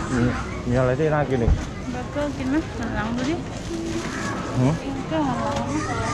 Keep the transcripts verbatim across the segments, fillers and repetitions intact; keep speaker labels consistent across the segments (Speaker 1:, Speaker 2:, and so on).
Speaker 1: มีมีอะไรที่น่ากินอีก
Speaker 2: เบอร์เกอร์กินไหมหันหลังดูดิ
Speaker 1: หืม
Speaker 2: เบอร์เกอร์หันหลัง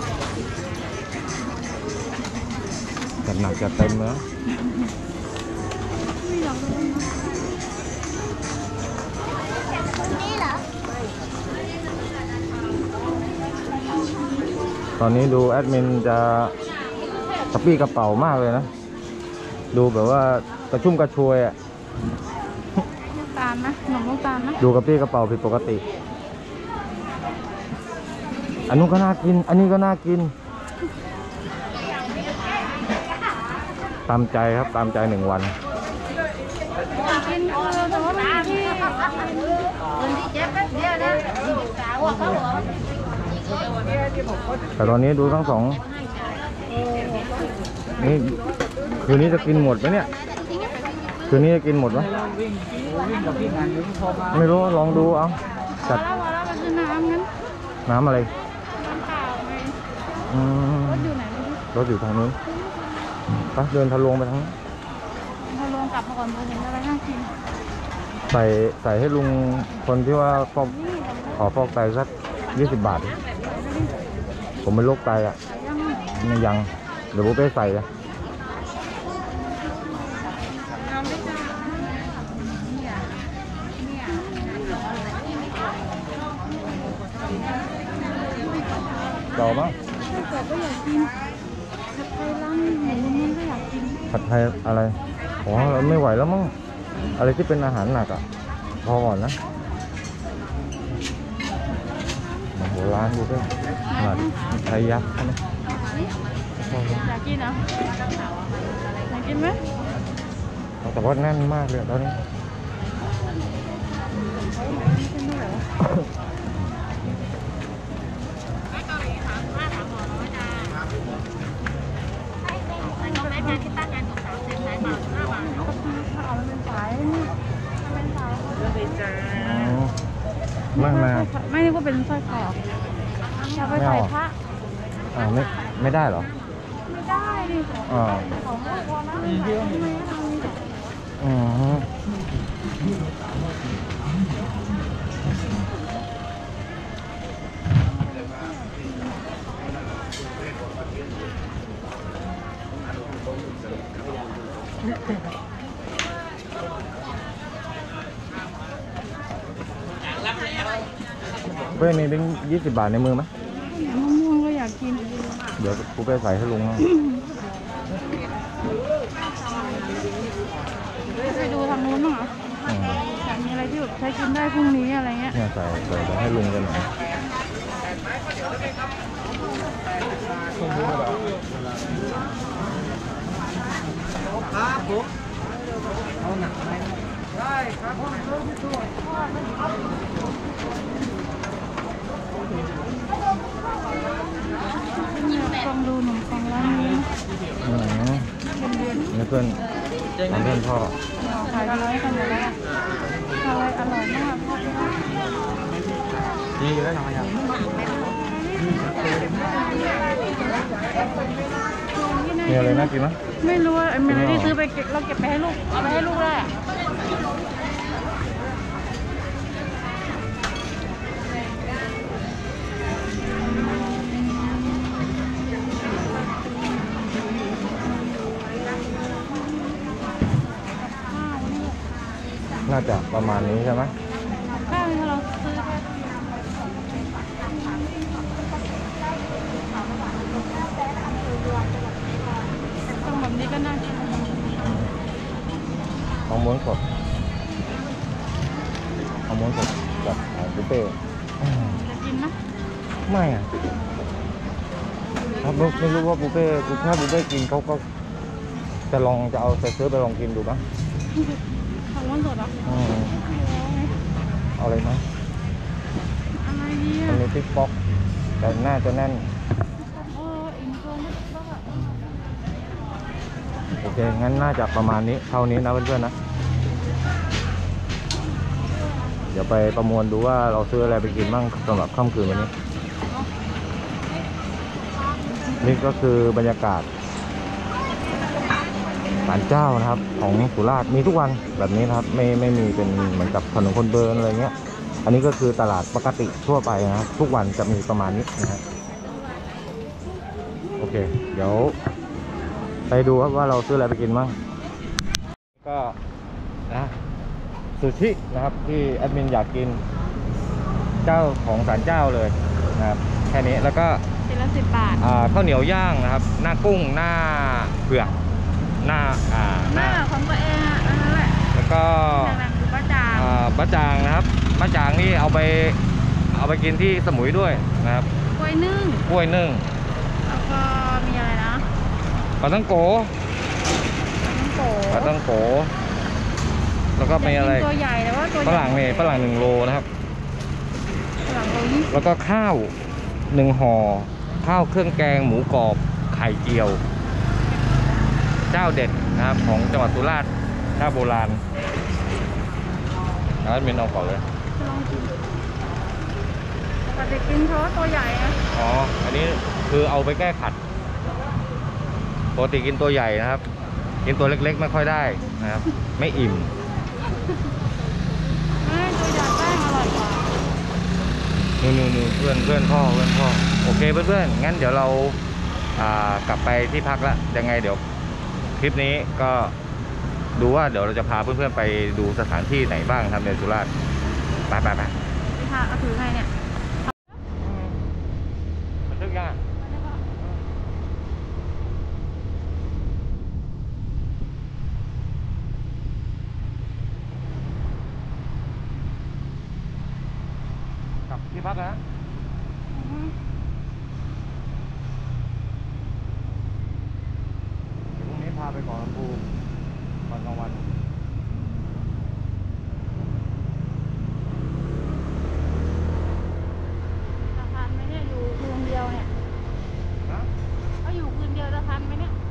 Speaker 1: จัดหนักจัดเต็มเลย
Speaker 2: ไม่อยากดูนี่เหรอ
Speaker 1: ตอนนี้ดูแอดมินจะกระปี้กระเป๋ามากเลยนะดูแบบว่ากระชุ่มกระชวยอ่ะ
Speaker 2: ลูกตาลนะขนมลูกตาลนะ
Speaker 1: ดูกระปี้กระเป๋าผิดปกติอันนู้นก็น่ากินอันนี้ก็น่ากินตามใจครับตามใจหนึ่งวัน
Speaker 2: กินแต่ว่าไม่ที่
Speaker 1: แต่ตอนนี้ดูทั้งสองนี่คืนนี้จะกินหมดไหมเนี่ยคืนนี้จะกินหมดไหมไม่รู้ลองดูเอา
Speaker 2: จัดแล้วพอแล้วมันคือน้ำงั้น
Speaker 1: น้ำอะไร
Speaker 2: น้ำเปล่าไง
Speaker 1: อืม
Speaker 2: รถอยู่ไหน
Speaker 1: รถอยู่ทางนู้นไปเดินทะลวงไปทางนู้น
Speaker 2: ทะลวงกลับมาก่อนเห็นอะไรน่ากิน
Speaker 1: ใส่ใส่ให้ลุงคนที่ว่าฟอกขอฟอกไตสักยี่สิบบาทผมเป็นโรคไตอ่ะไม่ยังเดี๋ยวผมไปใส่เลยต่อมั้ง
Speaker 2: ผัดก็อยากกินผัดไทยร้านหมูมันก็อยากกิน
Speaker 1: ผัดไทยอะไรอ๋อเราไม่ไหวแล้วมั้งอะไรที่เป็นอาหารหนักอ่ะพอก่อนนะมาโบราณดูด้วยไทยยักษ์ใช่ไหม
Speaker 2: อยากกินเหรออยากกินไหม
Speaker 1: แต่ว่าแน่นมากเลยตอนนี้ไม่มา
Speaker 2: ไม่นึกว่าเป็นสร้อยคอจะไปใส่พระ
Speaker 1: อ่าไม่ไม่ได้เหรอ
Speaker 2: ไม่ได้ดิ
Speaker 1: อ่า
Speaker 2: ของไม่พอนะไม่เยอะ
Speaker 1: อืมเพื่อนมีเป็นยี่สิบบาทในมือไหม
Speaker 2: มะม่วงก็อยากกิน
Speaker 1: เดี๋ยวกูไปใส่ให้ลุง
Speaker 2: ไปดูทางนู้นบ้างเหรอมีอะไรที่แบบใช้กินได้พรุ่งนี้อะไรเงี้ย
Speaker 1: เนี่ยใส่ใส่ให้ลุงกันหน่อย
Speaker 3: ครับผมเอาหนักไหมได้ครับ
Speaker 2: ลองดูหนุ่มฟังร้านนี้
Speaker 1: นี่เพื่อนเพื่อนพ่อ
Speaker 2: ขายอะไรกันอยู่แล้วอะไรอร่อยมาก
Speaker 1: ดีแล้วน้อยอ่ะมีอะไรน่ากินไหม
Speaker 2: ไม่รู้ว่าเมนูที่ซื้อไปเราเก็บไปให้ลูกเอาไปให้ลูกได้
Speaker 1: น่าจะประมาณนี้ใช่ไหม
Speaker 2: ข้าวที่เราซื้อไปต้องแบบนี้ก็น่ากิน
Speaker 1: มะม่วงสดมะม่วงสดกับบุฟเฟ่
Speaker 2: จะกินไหม
Speaker 1: ไม่อ่ะครับไม่รู้ว่าบุฟเฟ่ถ้าบุฟเฟ่กินเขาก็จะลองจะเอาไปซื้อไปลองกินดูบ้าง
Speaker 2: มะม่วงสดเหรอ
Speaker 1: เอาอะไรไหม
Speaker 2: อะไรเนี่ย
Speaker 1: อันนี้ติ๊กป๊อกแต่น่าจะแน่นโอเคงั้นน่าจะประมาณนี้เท่านี้นะเพื่อนๆนะเดี๋ยวไปประมวลดูว่าเราซื้ออะไรไปกินบ้างสำหรับค่ำคืนวันนี้นี่ก็คือบรรยากาศศาลเจ้านะครับ ของสุราษฎร์มีทุกวันแบบนี้นะครับ ไม่ไม่มีเป็นเหมือนกับถนนคนเดินอะไรเงี้ย อันนี้ก็คือตลาดปกติทั่วไปนะครับ ทุกวันจะมีประมาณนี้นะฮะโอเค เดี๋ยวไปดูครับว่าเราซื้ออะไรไปกินบ้างก็นะซูชินะครับที่แอดมินอยากกินเจ้าของศาลเจ้าเลยนะครับแค่นี้แล้วก็
Speaker 2: ชิ้นละสิบบาท
Speaker 1: อ่าข้าวเหนียวย่างนะครับ หน้ากุ้งหน้าเผือกหน้าอ่าห
Speaker 2: ห
Speaker 1: น้า
Speaker 2: น้าของตัวเองอ่ะอันนั้นแหละ
Speaker 1: แล้วก็
Speaker 2: ดังๆคือป้าจาง
Speaker 1: อ่าบะจางนะครับบะจางนี่เอาไปเอาไปกินที่สมุยด้วยนะครับ
Speaker 2: กล้วยนึ่ง
Speaker 1: กล้วยนึ่ง
Speaker 2: แล้วก็มีอะไรนะ
Speaker 1: ปลาตั้งโก
Speaker 2: ปลาต้องโก
Speaker 1: ปลาตั้งโกแล้วก็มีอะไร
Speaker 2: ยากกินตัวใหญ่แต่ว่าตัวให
Speaker 1: ฝ
Speaker 2: ญ่
Speaker 1: รั่งนี่ฝรั่งหนึ่งโลนะครับ
Speaker 2: ฝรั่งโลยี่สิบ
Speaker 1: แล้วก็ข้าวหนึ่งห่อข้าวเครื่องแกงหมูกรอบไข่เจียว เจ้าเด็ดนะครับของจังหวัดสุราษฎร์เจ้าโบราณแล้วเมนเอาก่อนเลย
Speaker 2: ลองกินปกติกินเพราะว่าตัวใหญ่นะ
Speaker 1: อ๋ออันนี้คือเอาไปแก้ขัดปกติกินตัวใหญ่นะครับ กินตัวเล็กๆไม่ค่อยได้นะครับ ไม่อิ่ม
Speaker 2: ไม่ตัวใหญ่แป้งอร่อยกว่า
Speaker 1: นู่นนู่นนู่นเพื่อนเพื่อนพ่อเพื่อนพ่อโอเคเพื่อนเพื่อนงั้นเดี๋ยวเราอ่ากลับไปที่พักละยังไงเดี๋ยวคลิปนี้ก็ดูว่าเดี๋ยวเราจะพาเพื่อนๆไปดูสถานที่ไหนบ้างครับในสุราษฎร์ไปไปไป
Speaker 2: พี่พาเอาถือไงเนี่ย
Speaker 1: บันทึกยังกลับที่พักนะเดี๋ยวพรุ่งนี้พาไปเกาะลำพูวันกลางวัน
Speaker 2: จะทันไหมเนี่ยอยู่คืนเดียวเนี่ย
Speaker 1: นะ
Speaker 2: ถ้าอยู่คืนเดียวจะทันไหมเนี่ย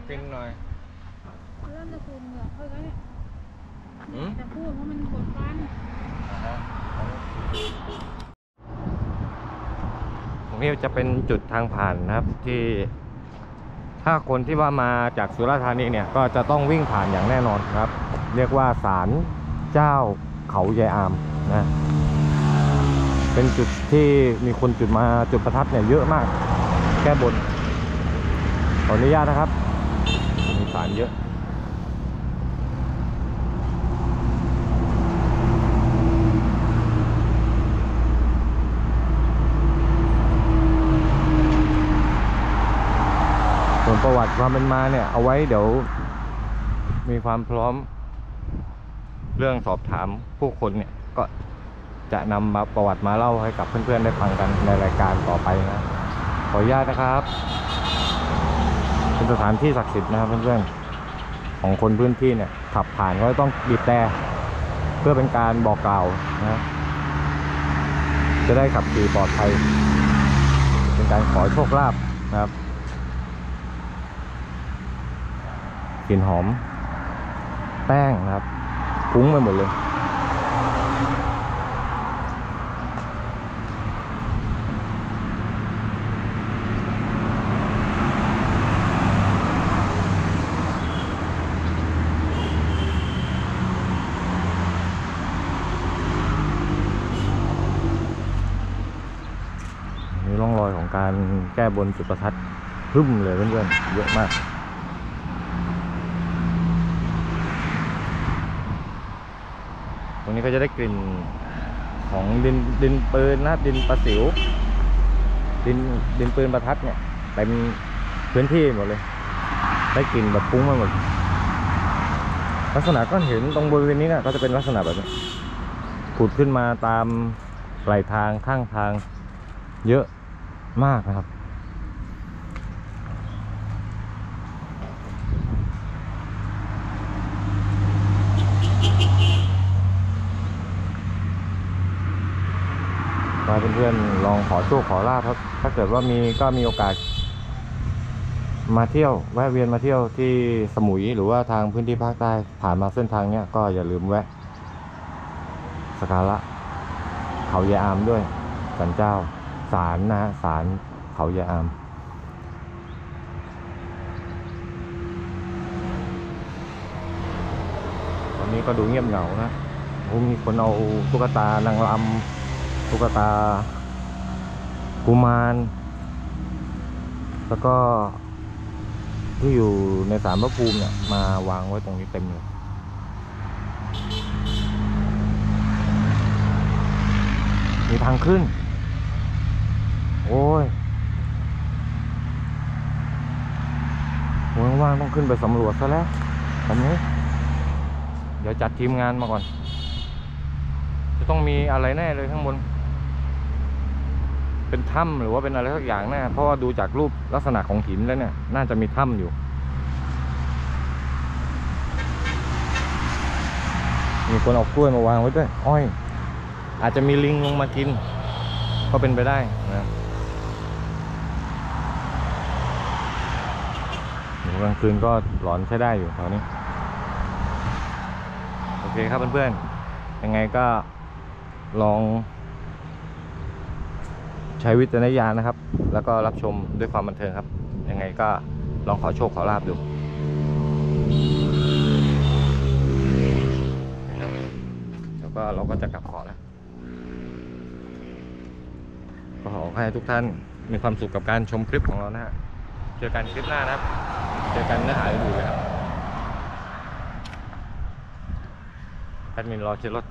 Speaker 1: ฟินหน่อย
Speaker 2: เริ่มจะซูมเหงือกเพิ่งแล้วเนี่ย
Speaker 1: อืม
Speaker 2: จะพูดเพราะมันปวดฟัน
Speaker 1: ตรงนี้จะเป็นจุดทางผ่านนะครับที่ถ้าคนที่ว่ามาจากสุราษฎร์ธานีเนี่ยก็จะต้องวิ่งผ่านอย่างแน่นอนครับ เรียกว่าศาลเจ้าเขายายอามนะเป็นจุดที่มีคนจุดมาจุดประทัดเนี่ยเยอะมากแก้บนขออนุญาตนะครับมีศาลเยอะส่วนประวัติความเป็นมาเนี่ยเอาไว้เดี๋ยวมีความพร้อมเรื่องสอบถามผู้คนเนี่ยก็จะนำมาประวัติมาเล่าให้กับเพื่อนๆได้ฟังกันในรายการต่อไปนะขออนุญาตนะครับเป็นสถานที่ศักดิ์สิทธิ์นะครับเพื่อนๆของคนพื้นที่เนี่ยขับผ่านก็ต้องบีบแต่เพื่อเป็นการบอกกล่าวนะจะได้ขับขี่ปลอดภัยเป็นการขอโชคลาภนะครับกลิ่นหอมแป้งนะครับฟุ้งไปหมดเลยมีร่องรอยของการแก้บนจุดประทัดพึ่มเลยเพื่อนๆเยอะมากตรงนี้ก็จะได้กลิ่นของดินดินปืนนะดินประสิวดินดินปืนประทัดเนี่ยเต็มพื้นที่หมดเลยได้กลิ่นแบบฟุ้งมาหมดลักษณะก้อนหินตรงบริเวณนี้เนี่ยก็จะเป็นลักษณะแบบนี้ผุดขึ้นมาตามไหลทางข้างทางเยอะมากนะครับมาเพื่อนๆลองขอโชคขอลาภครับถ้าเกิดว่ามีก็มีโอกาสมาเที่ยวแวะเวียนมาเที่ยวที่สมุยหรือว่าทางพื้นที่ภาคใต้ผ่านมาเส้นทางเนี้ยก็อย่าลืมแวะสักการะเขายายอามด้วยศาลเจ้าศาลนะฮะศาลเขายายอามตอนนี้ก็ดูเงียบเหงานะโอ้มีคนเอาตุ๊กตานางรำตุ๊กตากุมารแล้วก็ที่อยู่ในศาลพระภูมิเนี่ยมาวางไว้ตรงนี้เต็มเลยมีทางขึ้นโอ้ยว่างๆต้องขึ้นไปสำรวจซะแล้วตอนนี้เดี๋ยวจัดทีมงานมาก่อนจะต้องมีอะไรแน่เลยข้างบนเป็นถ้ำหรือว่าเป็นอะไรสักอย่างแน่เพราะว่าดูจากรูปลักษณะของหินแล้วเนี่ยน่าจะมีถ้ำอยู่มีคนเอากล้วยมาวางไว้ด้วยอ้อยอาจจะมีลิงลงมากินก็เป็นไปได้นะกลางคืนก็หลอนใช้ได้อยู่แถวนี้โอเคครับเพื่อนๆยังไงก็ลองใช้วิจารณญาณนะครับแล้วก็รับชมด้วยความบันเทิงครับยังไงก็ลองขอโชคขอลาภดูแล้วก็เราก็จะกลับขอแล้วก็ขอให้ทุกท่านมีความสุขกับการชมคลิปของเรานะฮะเจอกันคลิปหน้านะครับเจอกันเนื้อหาอื่นๆเลยครับแอดมินรอเช็ดรถ